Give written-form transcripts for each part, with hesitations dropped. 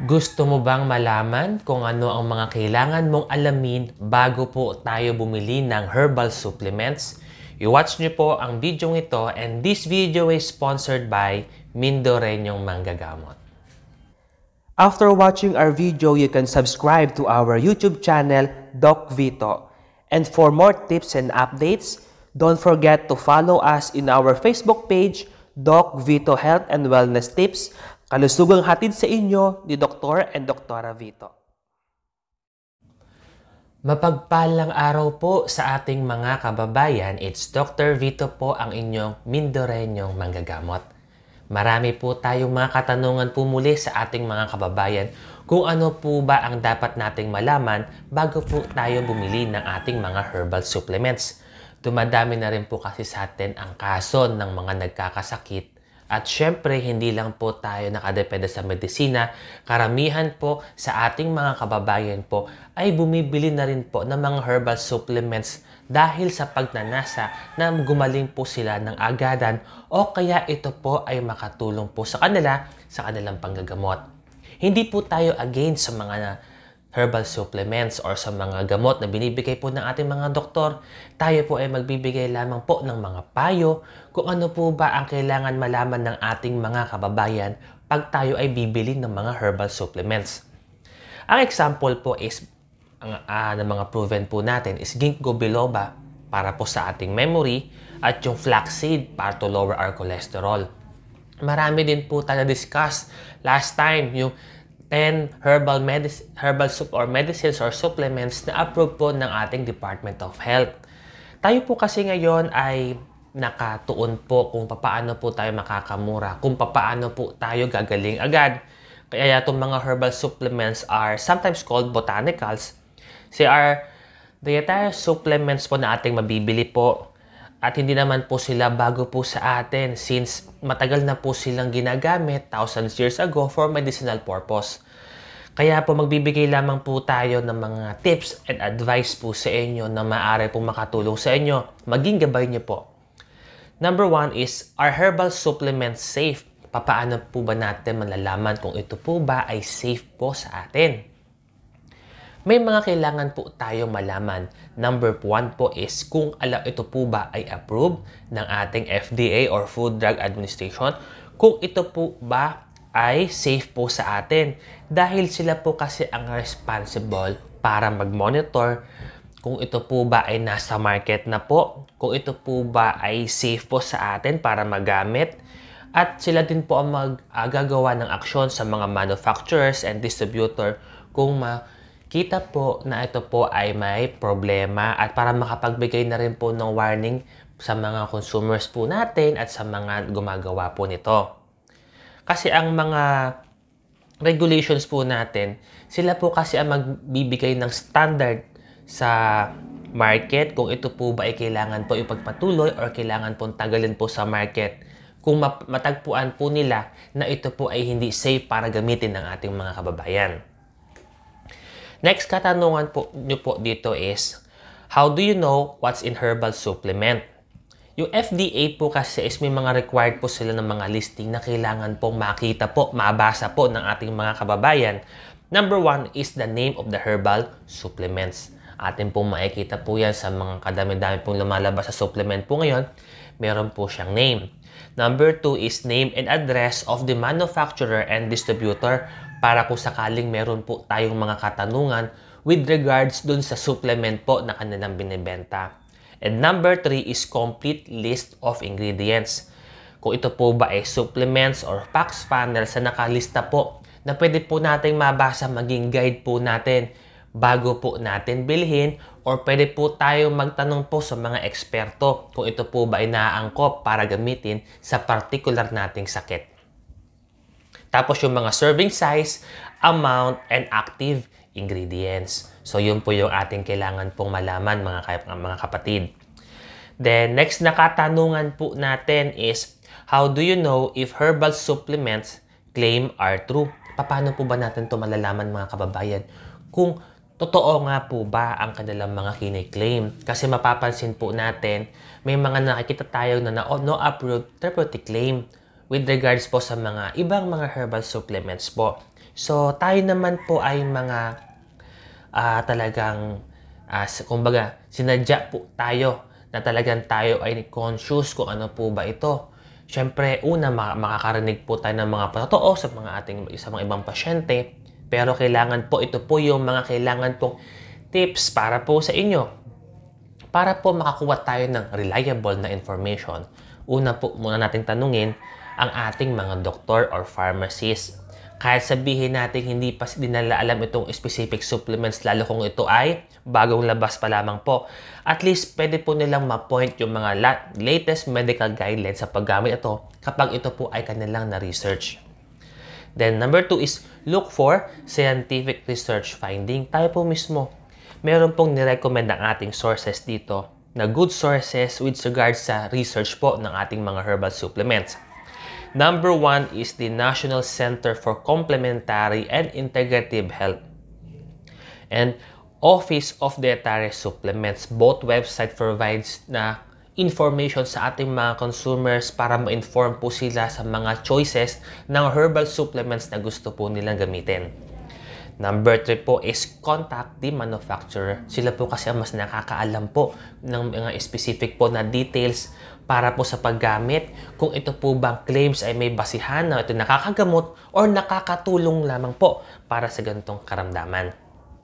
Gusto mo bang malaman kung ano ang mga kailangan mong alamin bago po tayo bumili ng herbal supplements? I-watch niyo po ang video ito, and this video is sponsored by Mindoreñong Manggagamot. After watching our video, you can subscribe to our YouTube channel, Doc Vito. And for more tips and updates, don't forget to follow us in our Facebook page, Doc Vito Health and Wellness Tips, kalusugang hatid sa inyo ni Dr. and Dra. Vito. Mapagpalang araw po sa ating mga kababayan. It's Dr. Vito po, ang inyong Mindoreñong Manggagamot. Marami po tayong mga katanungan po muli sa ating mga kababayan kung ano po ba ang dapat nating malaman bago po tayo bumili ng ating mga herbal supplements. Dumadami na rin po kasi sa atin ang kaso ng mga nagkakasakit. At syempre, hindi lang po tayo nakadepende sa medisina. Karamihan po sa ating mga kababayan po ay bumibili na rin po ng mga herbal supplements dahil sa pagnanasa na gumaling po sila ng agadan, o kaya ito po ay makatulong po sa kanila sa kanilang panggagamot. Hindi po tayo against sa mga herbal supplements or sa mga gamot na binibigay po ng ating mga doktor. Tayo po ay magbibigay lamang po ng mga payo kung ano po ba ang kailangan malaman ng ating mga kababayan pag tayo ay bibili ng mga herbal supplements. Ang example po is, ng mga proven po natin is ginkgo biloba para po sa ating memory, at yung flaxseed para to lower our cholesterol. Marami din po tayo discuss last time yung 10 herbal medicines or supplements na approved po ng ating Department of Health. Tayo po kasi ngayon ay nakatuon po kung paano po tayo makakamura, kung paano po tayo gagaling agad. Kaya itong mga herbal supplements are sometimes called botanicals. They are dietary supplements po na ating mabibili po. At hindi naman po sila bago po sa atin since matagal na po silang ginagamit thousands years ago for medicinal purpose. Kaya po magbibigay lamang po tayo ng mga tips and advice po sa inyo na maaari po makatulong sa inyo. Maging gabay niyo po. Number 1 is, are herbal supplements safe? Paano po ba natin malalaman kung ito po ba ay safe po sa atin? May mga kailangan po tayo malaman. Number 1 po is kung ito po ba ay approved ng ating FDA or Food Drug Administration. Kung ito po ba ay safe po sa atin. Dahil sila po kasi ang responsible para mag-monitor kung ito po ba ay nasa market na po. Kung ito po ba ay safe po sa atin para magamit. At sila din po ang gagawa ng aksyon sa mga manufacturers and distributor kung kita po na ito po ay may problema, at para makapagbigay na rin po ng warning sa mga consumers po natin at sa mga gumagawa po nito. Kasi ang mga regulations po natin, sila po kasi ang magbibigay ng standard sa market kung ito po ba ay kailangan po ipagpatuloy or kailangan po tagalin po sa market kung matagpuan po nila na ito po ay hindi safe para gamitin ng ating mga kababayan. Next katanungan po nyo po dito is, how do you know what's in herbal supplement? Yung FDA po kasi is may mga required po sila ng mga listing na kailangan pong makita po, mabasa po ng ating mga kababayan. Number 1 is the name of the herbal supplements. Atin pong makikita po yan sa mga kadami-dami pong lumalabas sa supplement po ngayon. Meron po siyang name. Number 2 is name and address of the manufacturer and distributor, para kung sakaling meron po tayong mga katanungan with regards dun sa supplement po na kanilang binibenta. And number 3 is complete list of ingredients. Kung ito po ba ay supplements or facts panel sa nakalista po na pwede po nating mabasa, maging guide po natin bago po natin bilhin, or pwede po tayo magtanong po sa mga eksperto kung ito po ba ay naaangkop para gamitin sa particular nating sakit. Tapos yung mga serving size, amount, and active ingredients. So yun po yung ating kailangan pong malaman, mga kapatid. Then next na katanungan po natin is, how do you know if herbal supplements claim are true? Paano po ba natin ito malalaman, mga kababayan, kung totoo nga po ba ang kanilang mga kiniklaim? Kasi mapapansin po natin, may mga nakikita tayo na no approved therapeutic claim, with regards po sa mga ibang mga herbal supplements po. So, tayo naman po ay mga talagang, kumbaga, sinadya po tayo na talagang tayo ay conscious kung ano po ba ito. Siyempre, una, makakarinig po tayo ng mga patotoo sa mga ibang pasyente. Pero kailangan po, ito po yung mga kailangan pong tips para po sa inyo. Para po makakuha tayo ng reliable na information. Una po muna nating tanungin ang ating mga doktor or pharmacist. Kahit sabihin natin hindi pa nila alam itong specific supplements, lalo kung ito ay bagong labas pa lamang po. At least pwede po nilang ma-point yung mga latest medical guidelines sa paggamit ito kapag ito po ay kanilang na-research. Then number 2 is look for scientific research finding. Tayo po mismo, meron pong nirecommend ang ating sources dito na good sources with regards sa research po ng ating mga herbal supplements. Number 1 is the National Center for Complementary and Integrative Health and Office of Dietary Supplements. Both website provides na information sa ating mga consumers para ma-inform po sila sa mga choices ng herbal supplements na gusto po nilang gamitin. Number 3 po is contact the manufacturer. Sila po kasi ang mas nakakaalam po ng mga specific po na details para po sa paggamit. Kung ito po bang claims ay may basihan na ito nakakagamot or nakakatulong lamang po para sa ganitong karamdaman.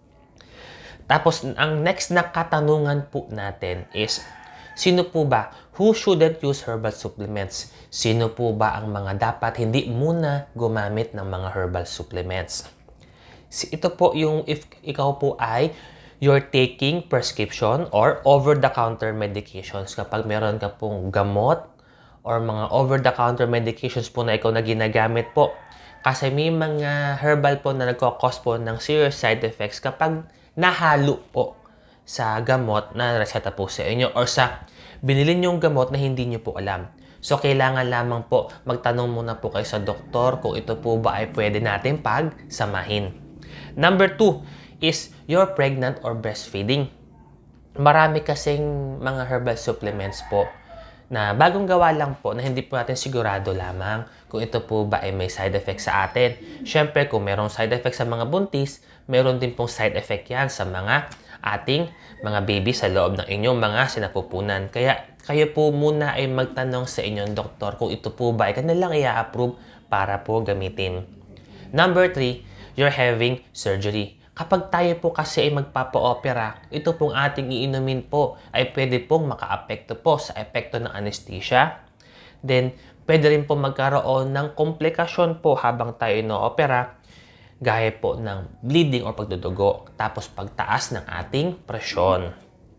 Tapos, ang next na katanungan po natin is, sino po ba? Who shouldn't use herbal supplements? Sino po ba ang mga dapat hindi muna gumamit ng mga herbal supplements? Ito po yung if ikaw po ay you're taking prescription or over-the-counter medications. Kapag meron ka pong gamot or mga over-the-counter medications po na ikaw na ginagamit po. Kasi may mga herbal po na nagkakos po ng serious side effects kapag nahalo po sa gamot na reseta po sa inyo or sa binili niyong gamot na hindi niyo po alam. So, kailangan lamang po magtanong muna po kayo sa doktor kung ito po ba ay pwede natin pagsamahin. Number 2 is you're pregnant or breastfeeding. Marami kasing mga herbal supplements po na bagong gawa lang po na hindi po natin sigurado lamang kung ito po ba ay may side effects sa atin. Siyempre, kung merong side effects sa mga buntis, meron din pong side effect yan sa mga ating mga baby sa loob ng inyong mga sinapupunan. Kaya kayo po muna ay magtanong sa inyong doktor kung ito po ba ay kanilang i-approve para po gamitin. Number 3, you're having surgery. Kapag tayo po kasi ay magpapa-opera, ito pong ating iinumin po ay pwede pong maka-apekto po sa epekto ng anesthesia. Then, pwede rin po magkaroon ng komplikasyon po habang tayo ino-opera, gaya po ng bleeding o pagdudugo, tapos pagtaas ng ating presyon.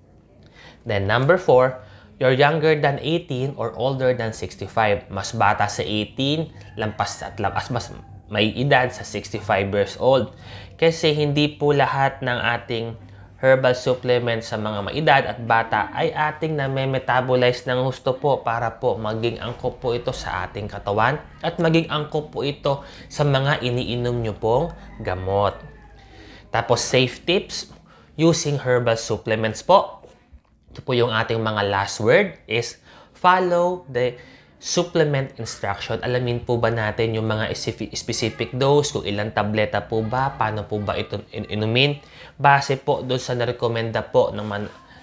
Then, number 4, you're younger than 18 or older than 65. Mas bata sa 18, lampas mas may edad sa 65 years old. Kasi hindi po lahat ng ating herbal supplements sa mga maedad at bata ay ating na-metabolize ng gusto po para po maging angkop po ito sa ating katawan at maging angkop po ito sa mga iniinom nyo pong gamot. Tapos safe tips using herbal supplements po. Ito po yung ating mga last word is follow the supplement instruction. Alamin po ba natin yung mga specific dose, kung ilang tableta po ba, paano po ba ito inumin, base po doon sa narekomenda po ng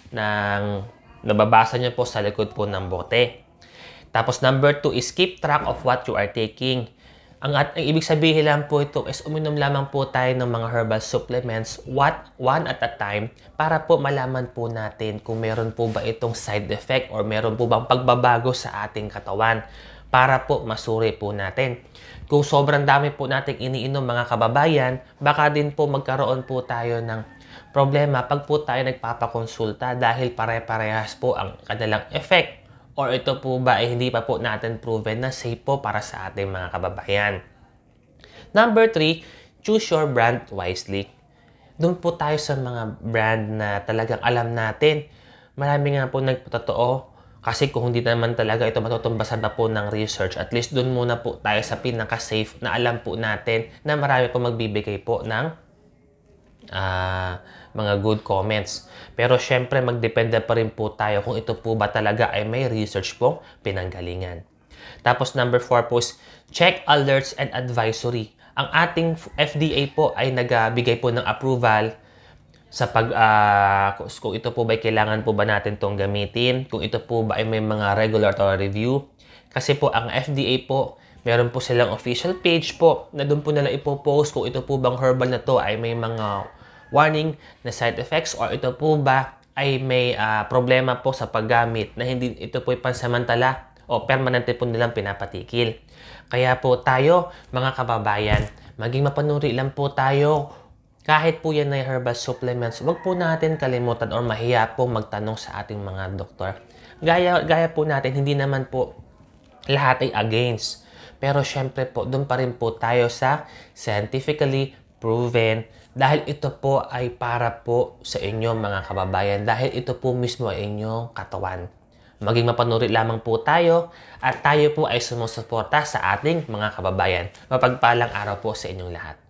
nababasa nyo po sa likod po ng bote. Tapos number 2 is keep track of what you are taking. Ang ibig sabihin lang po ito is uminom lamang po tayo ng mga herbal supplements one at a time para po malaman po natin kung meron po ba itong side effect or meron po bang pagbabago sa ating katawan para po masuri po natin. Kung sobrang dami po nating iniinom mga kababayan, baka din po magkaroon po tayo ng problema pag po tayo nagpapakonsulta dahil pare-parehas po ang kanilang effect. Or ito po ba ay hindi pa po natin proven na safe po para sa ating mga kababayan. Number 3, choose your brand wisely. Doon po tayo sa mga brand na talagang alam natin. Marami nga po nagpatotoo. Kasi kung hindi naman talaga ito matutumbasan na po ng research, at least doon muna po tayo sa pinaka-safe na alam po natin na marami po magbibigay po ng mga good comments. Pero syempre magdepende pa rin po tayo kung ito po ba talaga ay may research pong pinanggalingan. Tapos number 4 po is check alerts and advisory. Ang ating FDA po ay nagbigay po ng approval sa kung ito po ba kailangan po ba natin tong gamitin, kung ito po ba ay may mga regulatory review. Kasi po ang FDA po, meron po silang official page po na doon po nila ipopost kung ito po bang herbal na to ay may mga warning na side effects or ito po ba ay may problema po sa paggamit na hindi ito po ay pansamantala o permanente po nilang pinapatikil. Kaya po tayo, mga kababayan, maging mapanuri lang po tayo. Kahit po yan ay herbal supplements, huwag po natin kalimutan or mahiya po magtanong sa ating mga doktor. Gaya po natin, hindi naman po lahat ay against. Pero syempre po, doon pa rin po tayo sa scientifically proven dahil ito po ay para po sa inyo mga kababayan. Dahil ito po mismo ay inyong katawan. Maging mapanuri lamang po tayo at tayo po ay sumusuporta sa ating mga kababayan. Mapagpalang araw po sa inyong lahat.